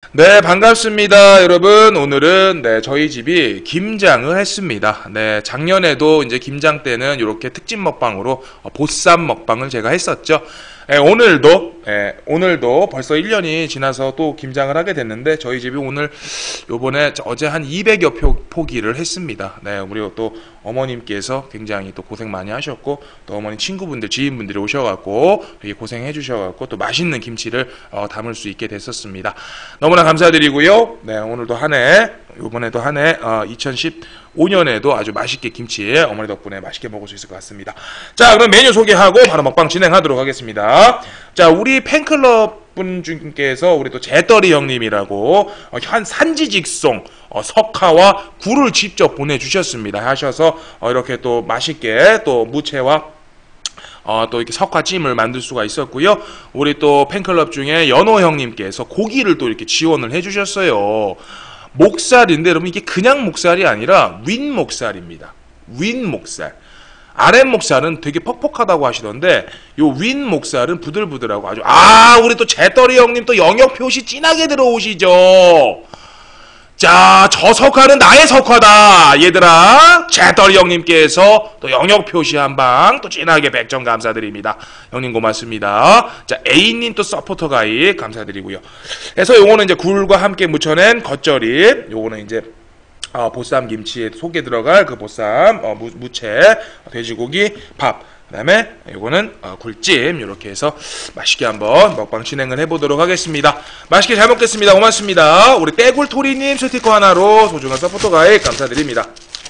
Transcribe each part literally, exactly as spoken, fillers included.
네, 반갑습니다, 여러분. 오늘은 네, 저희 집이 김장을 했습니다. 네, 작년에도 이제 김장 때는 이렇게 특집 먹방으로 어, 보쌈 먹방을 제가 했었죠. 예, 오늘도 예, 오늘도 벌써 일 년이 지나서 또 김장을 하게 됐는데 저희 집이 오늘 요번에 어제 한 이백여 표 포기를 했습니다. 네, 우리 또 어머님께서 굉장히 또 고생 많이 하셨고 또 어머니 친구분들 지인분들이 오셔갖고 되게 고생해 주셔갖고 또 맛있는 김치를 어, 담을 수 있게 됐었습니다. 너무나 감사드리고요. 네, 오늘도 한 해 요번에도 한 해 어, 이천십오 년에도 아주 맛있게 김치 어머니 덕분에 맛있게 먹을 수 있을 것 같습니다. 자, 그럼 메뉴 소개하고 바로 먹방 진행하도록 하겠습니다. 자, 우리 팬클럽 분 중께서 우리 또 재떨이 형님이라고 어, 한 산지직송 어, 석화와 굴을 직접 보내주셨습니다. 하셔서 어, 이렇게 또 맛있게 또 무채와 어, 또 이렇게 석화찜을 만들 수가 있었고요. 우리 또 팬클럽 중에 연호 형님께서 고기를 또 이렇게 지원을 해주셨어요. 목살인데 여러분 이게 그냥 목살이 아니라 윈 목살입니다. 윈 목살. 아랫 목살은 되게 퍽퍽하다고 하시던데 요 윈 목살은 부들부들하고 아주 아 우리 또 재떨이 형님 또 영역 표시 진하게 들어오시죠. 자, 저 석화는 나의 석화다 얘들아. 재떨이 형님께서 또 영역 표시 한방 또 진하게 백 점 감사드립니다. 형님 고맙습니다. 자, A님 또 서포터 가입 감사드리고요. 그래서 요거는 이제 굴과 함께 무쳐낸 겉절이, 요거는 이제 어, 보쌈 김치에 속에 들어갈 그 보쌈, 어, 무, 무채, 돼지고기, 밥, 그 다음에 요거는 어, 굴찜 이렇게 해서 맛있게 한번 먹방 진행을 해보도록 하겠습니다. 맛있게 잘 먹겠습니다. 고맙습니다. 우리 떼굴토리님 스티커 하나로 소중한 서포터 가입 감사드립니다.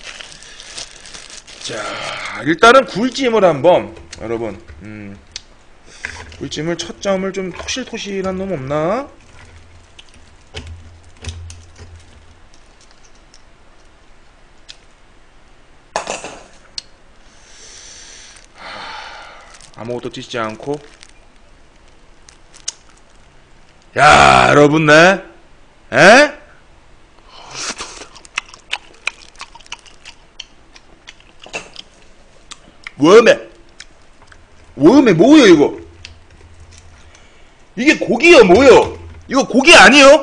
자, 일단은 굴찜을 한번 여러분 음, 굴찜을 첫 점을 좀 토실토실한 놈 없나? 아무것도 찢지 않고. 야, 여러분, 네? 에? 웜에. 웜에 뭐예요, 이거? 이게 고기야, 뭐예요? 이거 고기 아니에요?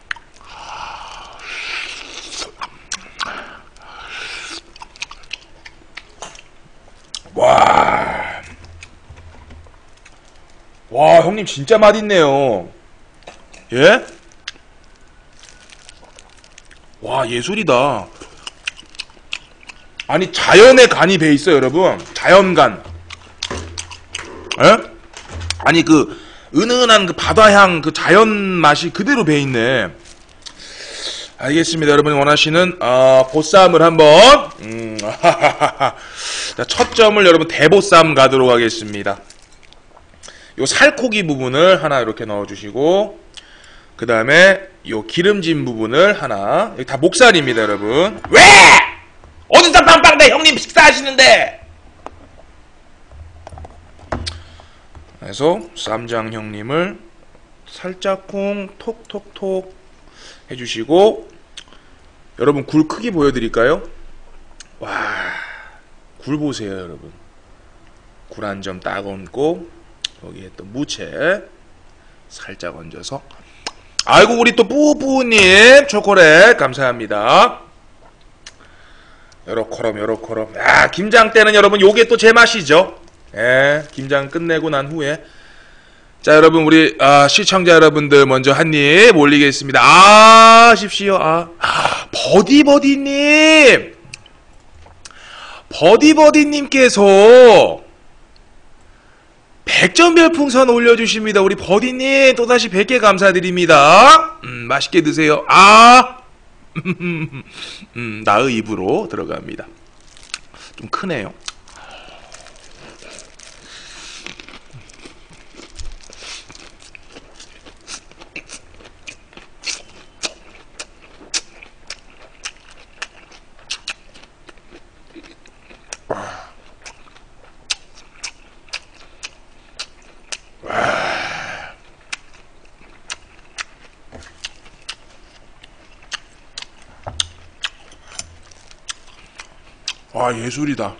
와. 와, 형님 진짜 맛있네요. 예? 와, 예술이다. 아니, 자연의 간이 배있어요, 여러분. 자연간. 예? 아니, 그, 은은한 그 바다향, 그 자연 맛이 그대로 배있네. 알겠습니다. 여러분 원하시는, 어, 보쌈을 한번, 음, 자, 첫 점을 여러분 대보쌈 가도록 하겠습니다. 요 살코기 부분을 하나 이렇게 넣어주시고 그 다음에 요 기름진 부분을 하나. 여기 다 목살입니다, 여러분. 왜? 어디서 빵빵대 형님 식사하시는데? 그래서 쌈장 형님을 살짝쿵 톡톡톡 해주시고 여러분 굴 크기 보여드릴까요? 와, 굴 보세요, 여러분. 굴 한 점 딱 얹고 여기에 또 무채 살짝 얹어서. 아이고 우리 또 뿌뿌님 초콜릿 감사합니다. 요렇코럼 요렇코럼. 아, 김장 때는 여러분 요게 또 제맛이죠. 예, 김장 끝내고 난 후에. 자, 여러분 우리 아, 시청자 여러분들 먼저 한입 올리겠습니다. 아, 하십시오. 아, 버디버디님 버디버디님께서 백 점 별풍선 올려주십니다. 우리 버디님 또다시 백 개 감사드립니다. 음, 맛있게 드세요. 아, 음, 나의 입으로 들어갑니다. 좀 크네요. 와, 예술이다.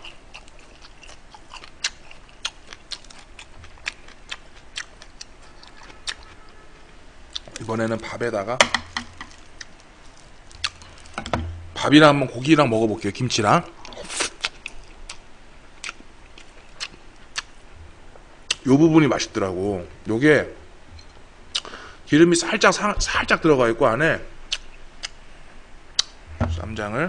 이번에는 밥에다가 밥이랑 한번 고기랑 먹어볼게요. 김치랑. 요 부분이 맛있더라고. 요게 기름이 살짝 사, 살짝 들어가 있고 안에 쌈장을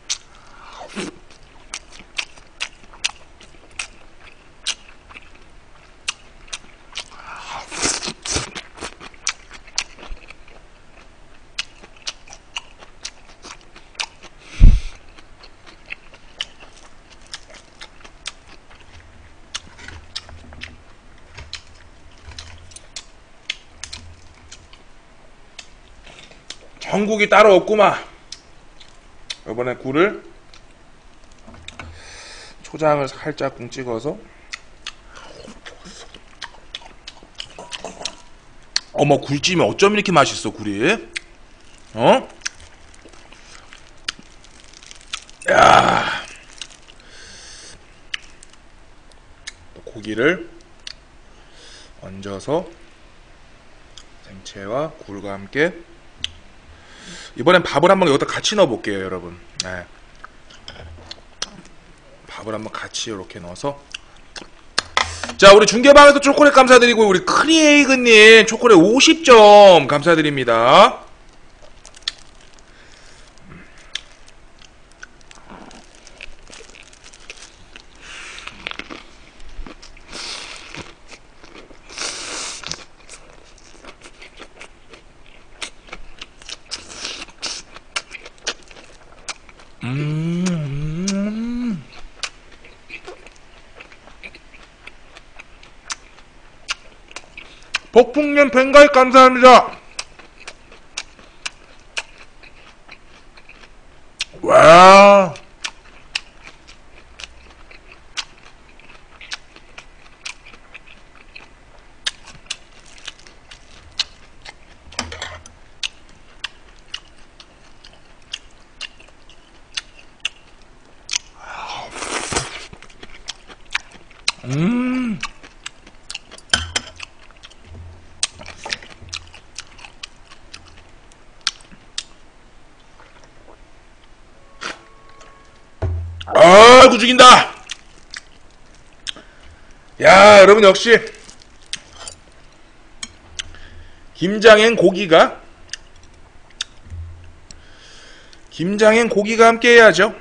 전국이 따로 없구만. 이번에 굴을 초장을 살짝 꿍 찍어서 어머 굴찜이 어쩜 이렇게 맛있어 굴이. 어? 야 고기를 얹어서 생채와 굴과 함께 이번엔 밥을 한번 여기다 같이 넣어볼게요 여러분. 네. 밥을 한번 같이 이렇게 넣어서 자 우리 중계방에서 초콜릿 감사드리고 우리 크리에이그님 초콜릿 오십 점 감사드립니다. 음. 복풍님 팬가입 감사합니다. 와. 음. 아이고 죽인다. 야 여러분 역시 김장엔 고기가 김장엔 고기가 함께 해야죠.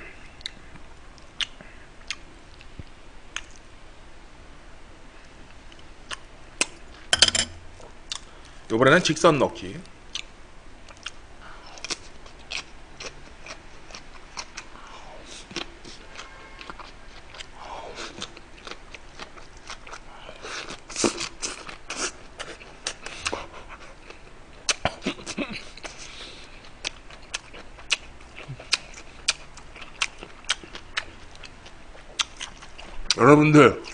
요번에는 직선 넣기. 여러분들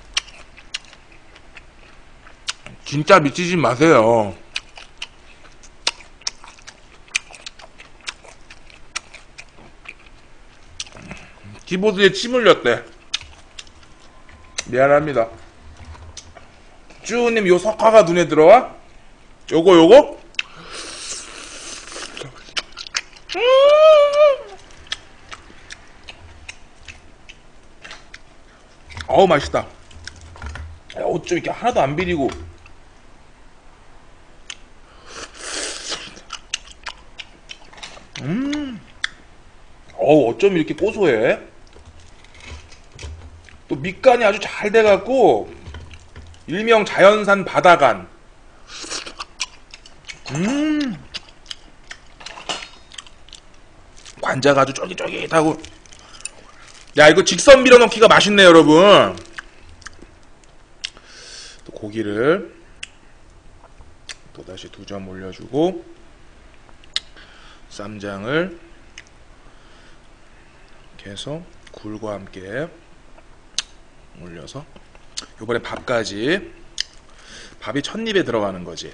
진짜 미치지 마세요. 키보드에 침 흘렸대. 미안합니다. 쭈님 요 석화가 눈에 들어와? 요거 요거? 음 어우 맛있다. 어쩜 이렇게 하나도 안 비리고. 음 어우 어쩜 이렇게 고소해. 또 밑간이 아주 잘 돼갖고 일명 자연산 바다간. 음 관자가 아주 쫄깃쫄깃하고. 야 이거 직선 밀어넣기가 맛있네 여러분. 또 고기를 또다시 두 점 올려주고 쌈장을 이렇게 해서 굴과 함께 올려서 요번에 밥까지. 밥이 첫 입에 들어가는 거지.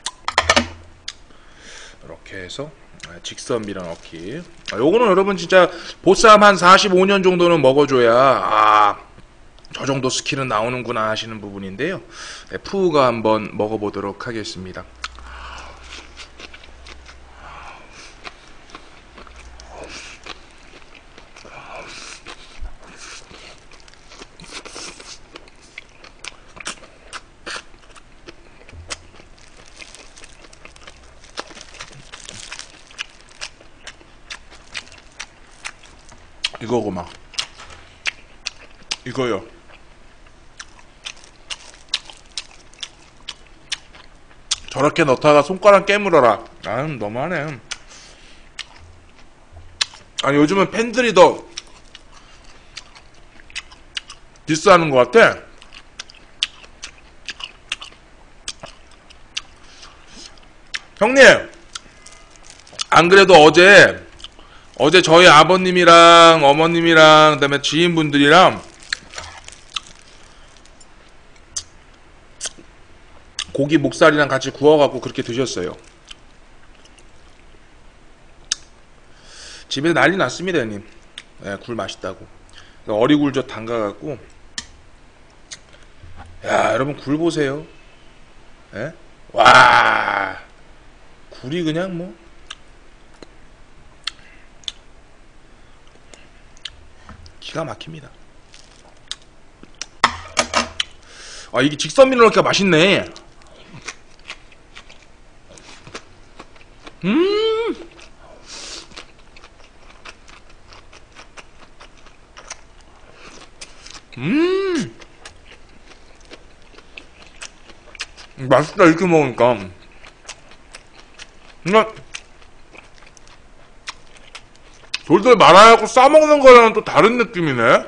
이렇게 해서 직선 밀어넣기. 아, 요거는 여러분 진짜 보쌈 한 사십오 년 정도는 먹어줘야 아, 저 정도 스킬은 나오는구나 하시는 부분인데요. 네, 푸우가 한번 먹어보도록 하겠습니다. 이거고 막 이거요. 저렇게 넣다가 손가락 깨물어라. 아, 너무하네. 아니, 요즘은 팬들이 더 디스하는 것 같아. 형님, 안 그래도 어제 어제 저희 아버님이랑 어머님이랑 그다음에 지인분들이랑 고기 목살이랑 같이 구워갖고 그렇게 드셨어요. 집에서 난리 났습니다, 형님. 네, 굴 맛있다고. 어리굴젓 담가갖고. 야, 여러분 굴 보세요. 예? 와, 굴이 그냥 뭐 기가 막힙니다. 아, 이게 직선미로 넣으니까 맛있네. 음, 음, 맛있다, 이렇게 먹으니까. 그냥 돌돌 말아갖고 싸먹는 거랑은 또 다른 느낌이네.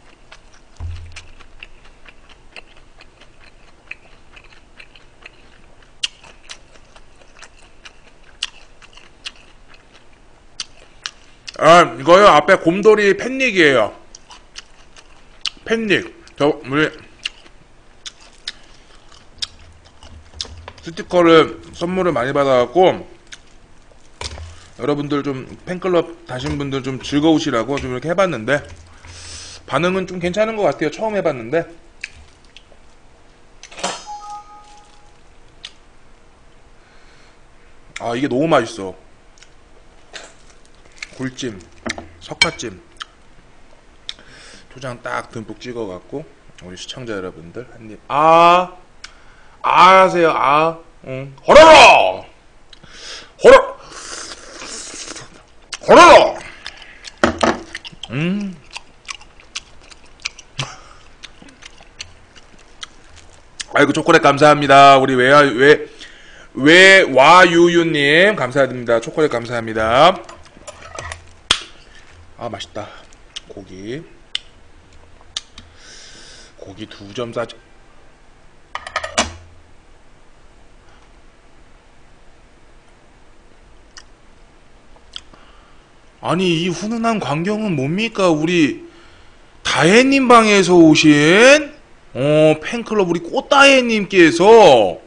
아, 이거요, 앞에 곰돌이 팬닉이에요. 팬닉. 저, 우리, 스티커를, 선물을 많이 받아갖고, 여러분들 좀, 팬클럽 다신 분들 좀 즐거우시라고 좀 이렇게 해봤는데, 반응은 좀 괜찮은 것 같아요. 처음 해봤는데. 아, 이게 너무 맛있어. 굴찜, 석화찜, 초장 딱 듬뿍 찍어갖고 우리 시청자 여러분들 한입. 아, 아 하세요. 아, 응. 호로로, 호로, 호로로. 음. 아이고, 초콜릿 감사합니다. 우리 외와 외 외와유유님 감사드립니다. 초콜릿 감사합니다. 아, 맛있다. 고기 고기 두 점 싸지. 아니, 이 훈훈한 광경은 뭡니까? 우리 다혜님 방에서 오신 어 팬클럽 우리 꽃다혜님께서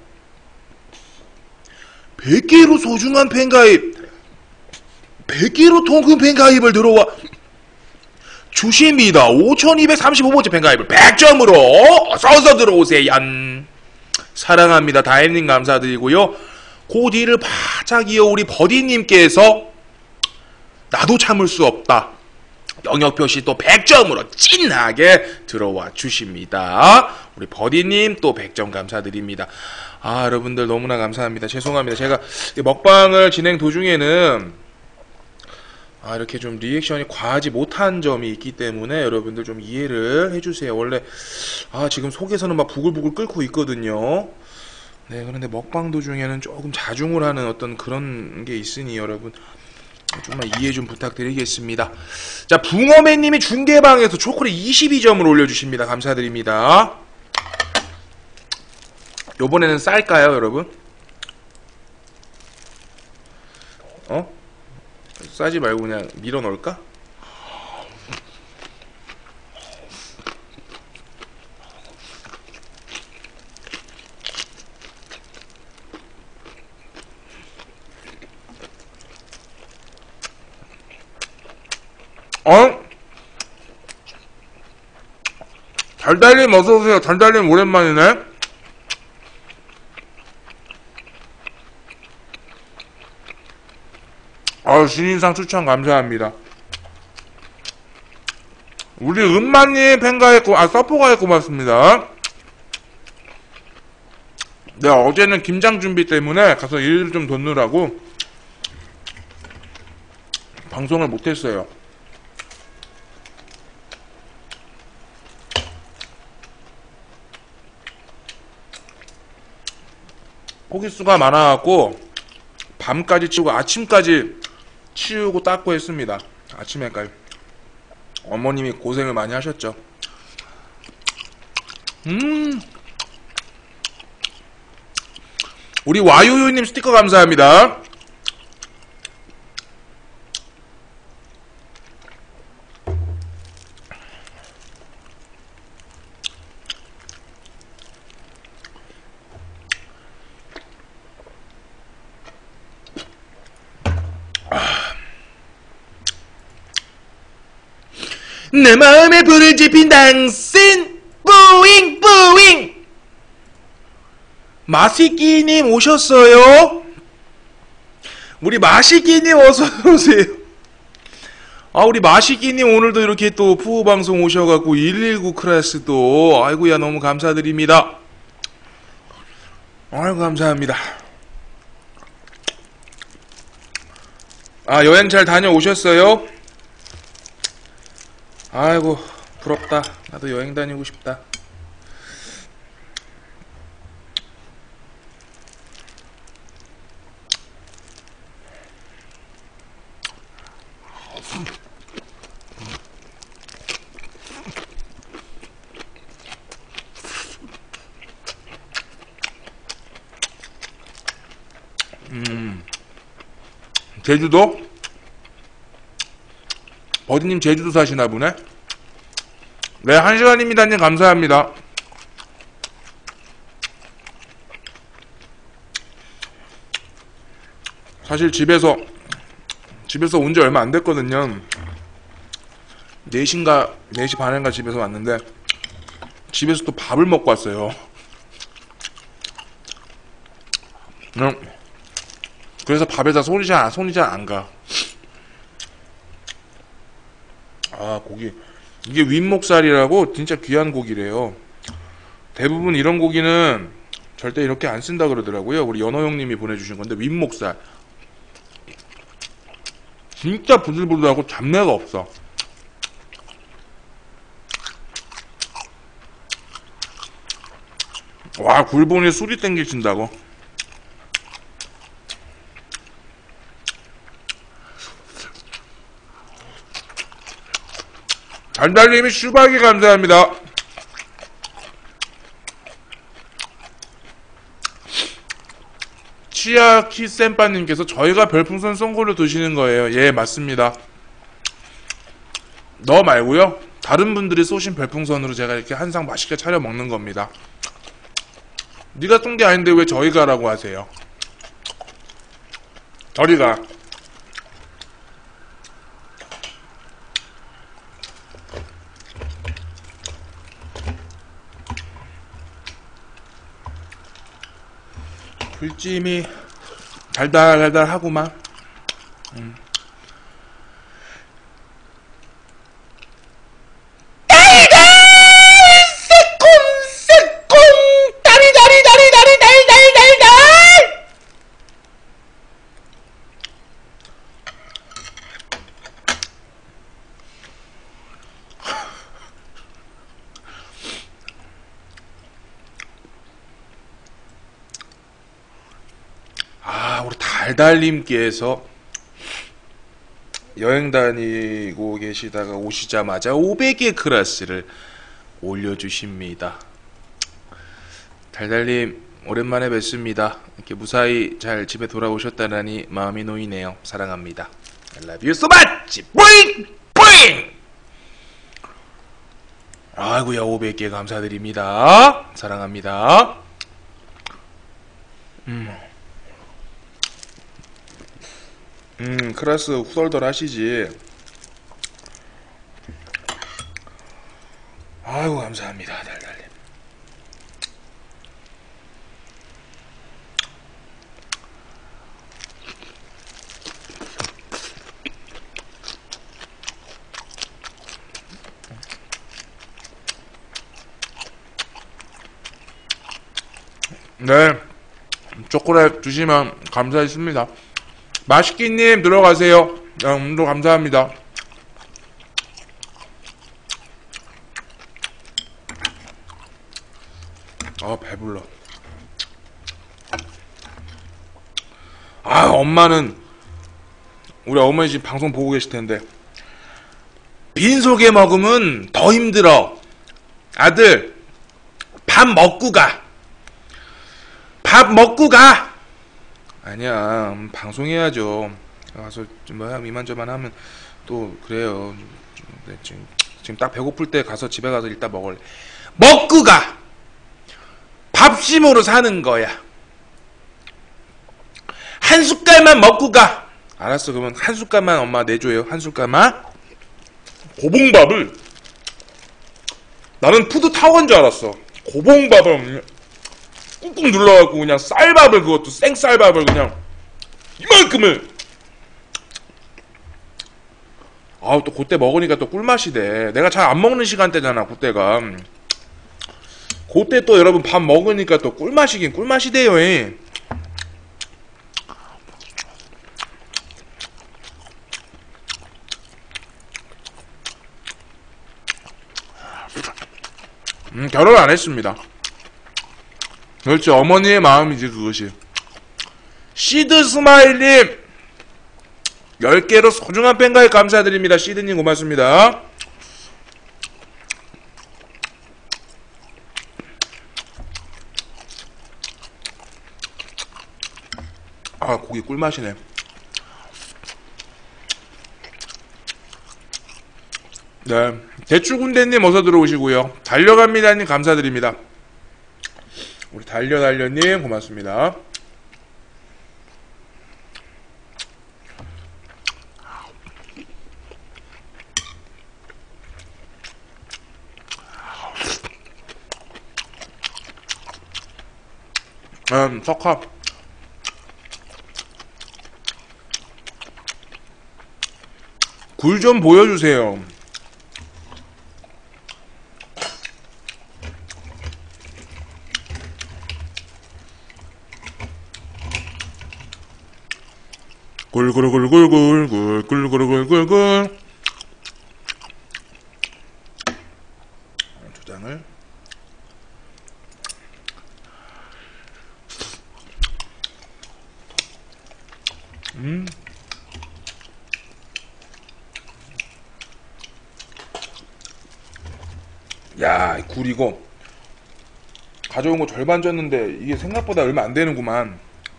백 개로 소중한 팬가입, 백 개로 통큰 팬가입을 들어와 주십니다. 오천이백삼십오 번째 팬가입을 백 점으로 어서어서 들어오세요. 사랑합니다. 다혜님 감사드리고요. 그 뒤를 바짝 이어 우리 버디님께서 나도 참을 수 없다. 영역표시 또 백 점으로 찐하게 들어와 주십니다. 우리 버디님 또 백 점 감사드립니다. 아, 여러분들 너무나 감사합니다. 죄송합니다. 제가 먹방을 진행 도중에는 아, 이렇게 좀 리액션이 과하지 못한 점이 있기 때문에 여러분들 좀 이해를 해주세요. 원래 아, 지금 속에서는 막 부글부글 끓고 있거든요. 네, 그런데 먹방 도중에는 조금 자중을 하는 어떤 그런 게 있으니 여러분 정말 이해 좀 부탁드리겠습니다. 자, 붕어맨님이 중계방에서 초콜릿 이십이 점을 올려주십니다. 감사드립니다. 요번에는 쌀까요, 여러분? 어? 싸지 말고 그냥 밀어 넣을까? 어? 달달님 어서오세요. 달달님 오랜만이네. 아, 신인상 추천 감사합니다. 우리 은마님 팬가에 고, 아, 서포가에 고맙습니다. 내가 어제는 김장 준비 때문에 가서 일 좀 돕느라고 방송을 못했어요. 호기수가 많아갖고 밤까지 치우고 아침까지 치우고 닦고 했습니다. 아침에까지. 어머님이 고생을 많이 하셨죠. 음 우리 와유유님 스티커 감사합니다. 내 마음에 불을 지핀 당신 뿌잉 뿌잉. 마시끼님 오셨어요? 우리 마시끼님 어서오세요. 아 우리 마시끼님 오늘도 이렇게 또 푸우방송 오셔갖고 일일구 클래스도 아이고야 너무 감사드립니다. 아이고 감사합니다. 아 여행 잘 다녀오셨어요? 아이고 부럽다. 나도 여행 다니고 싶다. 음 제주도? 버디님 제주도 사시나 보네? 네, 한 시간입니다님 감사합니다. 사실 집에서 집에서 온 지 얼마 안 됐거든요. 네 시인가 네 시 반인가 집에서 왔는데 집에서 또 밥을 먹고 왔어요. 음, 그래서 밥에다 손이 잘, 손이 잘 안 가. 아 고기 이게 윗목살이라고 진짜 귀한 고기래요. 대부분 이런 고기는 절대 이렇게 안 쓴다 그러더라고요. 우리 연호 형님이 보내주신 건데 윗목살 진짜 부들부들하고 잡내가 없어. 와 굴보니 술이 땡기신다고. 달달님이 슈박이 감사합니다. 치아키 센빠님께서 저희가 별풍선 쏜 걸로 드시는 거예요. 예 맞습니다. 너 말고요 다른 분들이 쏘신 별풍선으로 제가 이렇게 한 상 맛있게 차려 먹는 겁니다. 네가 쏜 게 아닌데 왜 저희가 라고 하세요. 저리가. 불찜이 달달달달하구만. 음. 달달 새콤새콤 다리다리다리다리달달달달달. 아, 우리 달달님께서 여행 다니고 계시다가 오시자마자 오백 개 클래스를 올려주십니다. 달달님 오랜만에 뵙습니다. 이렇게 무사히 잘 집에 돌아오셨다니 마음이 놓이네요. 사랑합니다. I love you so much. 뿌잉 뿌잉. 아이고야 오백 개 감사드립니다. 사랑합니다. 음. 음, 클래스 후덜덜 하시지. 아이고, 감사합니다, 달달님. 네, 초콜릿 주시면 감사했습니다. 맛있기님 들어가세요. 오늘도 감사합니다. 아 배불러. 아, 엄마는 우리 어머니 지금 방송 보고 계실 텐데 빈속에 먹으면 더 힘들어. 아들, 밥 먹고 가. 밥 먹고 가. 아니야, 음, 방송해야죠. 가서 좀 뭐야 이만저만 하면 또 그래요. 네, 지금 지금 딱 배고플 때 가서 집에 가서 일단 먹을래. 먹고 가. 밥심으로 사는 거야. 한 숟갈만 먹고 가. 알았어, 그러면 한 숟갈만 엄마 내줘요. 한 숟갈만. 고봉밥을 나는 푸드 타워인 줄 알았어. 고봉밥을 꾹꾹 눌러갖고 그냥 쌀밥을, 그것도 생쌀밥을 그냥 이만큼을. 아우, 또 그때 먹으니까 또 꿀맛이대. 내가 잘 안 먹는 시간대잖아 그때가. 그때 또 여러분 밥 먹으니까 또 꿀맛이긴 꿀맛이대요. 음, 결혼 안 했습니다. 그렇지, 어머니의 마음이지 그것이. 시드 스마일님 열 개로 소중한 팬가입 감사드립니다. 시드님 고맙습니다. 아, 고기 꿀맛이네. 네, 대출군대님 어서 들어오시고요. 달려갑니다님 감사드립니다. 우리 달려달려님 고맙습니다. 음, 석화. 굴 좀 보여주세요. 굴굴굴굴굴굴 굴굴굴굴굴. 두 장을. 음. 야, 이 굴 이거 가져온 거 절반 줬는데 이게 생각보다 얼마 안 되는구만.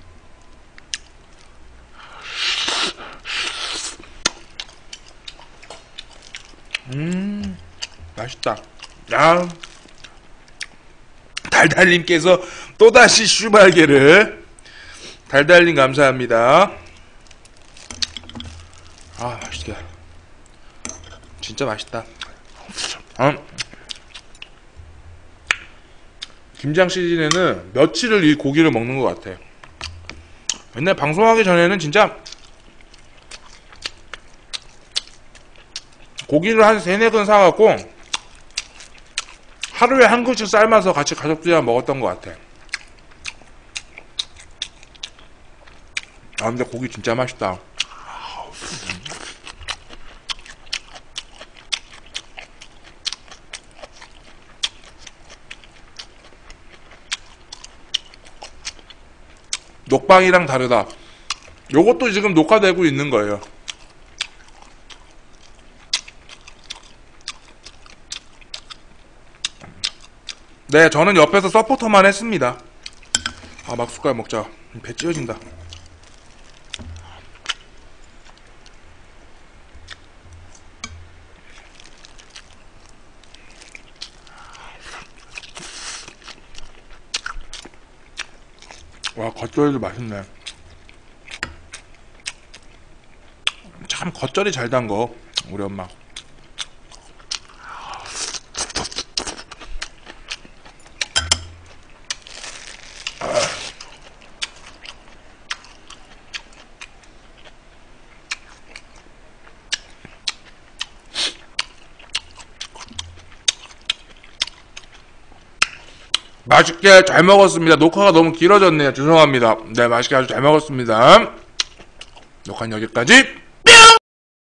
음, 맛있다. 야, 달달님께서 또다시 슈발게를. 달달님 감사합니다. 아, 맛있다. 진짜 맛있다. 음. 김장 시즌에는 며칠을 이 고기를 먹는 것 같아. 맨날 방송하기 전에는 진짜 고기를 한 세네 근 사갖고 하루에 한 그릇씩 삶아서 같이 가족들이랑 먹었던 것 같아. 아, 근데 고기 진짜 맛있다. 녹방이랑 다르다. 요것도 지금 녹화되고 있는 거예요. 네, 저는 옆에서 서포터만 했습니다. 아, 막 숟갈 먹자. 배 찢어진다. 와, 겉절이도 맛있네. 참 겉절이 잘 단 거 우리 엄마. 맛있게 잘 먹었습니다. 녹화가 너무 길어졌네요. 죄송합니다. 네, 맛있게 아주 잘 먹었습니다. 녹화는 여기까지.